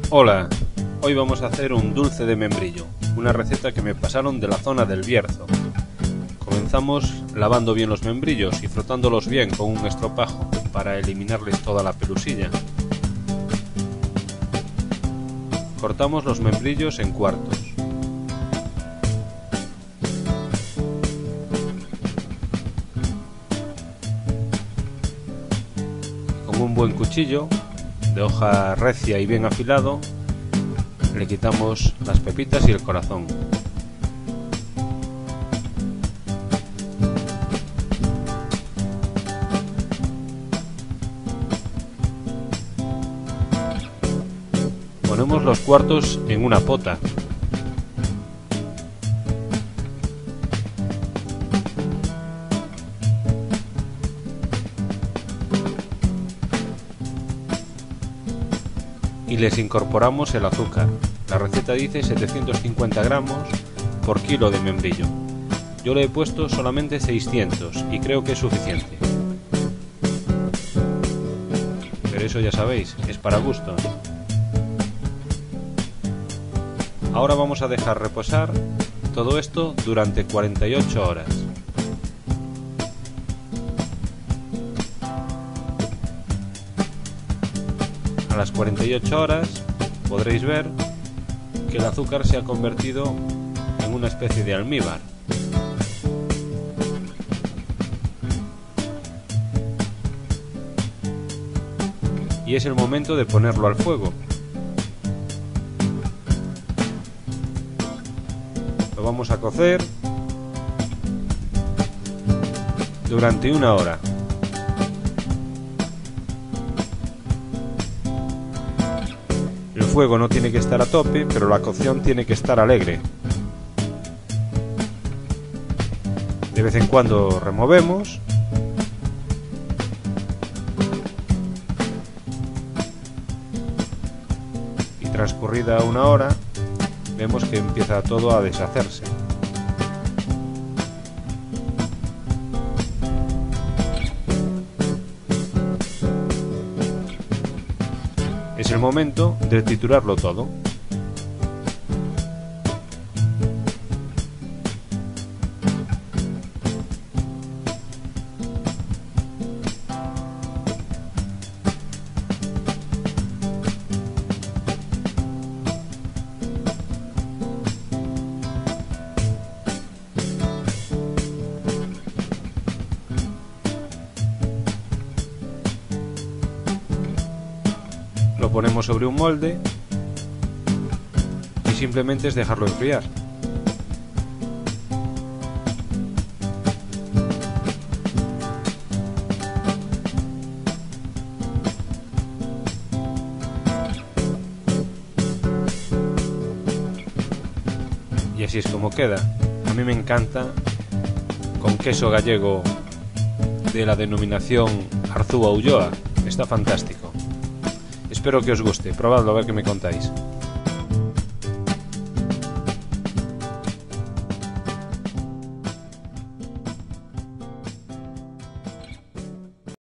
Hola, hoy vamos a hacer un dulce de membrillo, una receta que me pasaron de la zona del Bierzo. Comenzamos lavando bien los membrillos y frotándolos bien con un estropajo para eliminarles toda la pelusilla. Cortamos los membrillos en cuartos. Con un buen cuchillo de hoja recia y bien afilado, le quitamos las pepitas y el corazón. Ponemos los cuartos en una pota. Y les incorporamos el azúcar. La receta dice 750 gramos por kilo de membrillo. Yo le he puesto solamente 600 y creo que es suficiente. Pero eso ya sabéis, es para gusto. Ahora vamos a dejar reposar todo esto durante 48 horas. A las 48 horas podréis ver que el azúcar se ha convertido en una especie de almíbar. Y es el momento de ponerlo al fuego. Lo vamos a cocer durante 1 hora. El fuego no tiene que estar a tope, pero la cocción tiene que estar alegre. De vez en cuando removemos. Y transcurrida 1 hora, vemos que empieza todo a deshacerse. Es el momento de triturarlo todo. Lo ponemos sobre un molde y simplemente es dejarlo enfriar. Y así es como queda. A mí me encanta con queso gallego de la denominación Arzúa Ulloa. Está fantástico. Espero que os guste, probadlo a ver qué me contáis.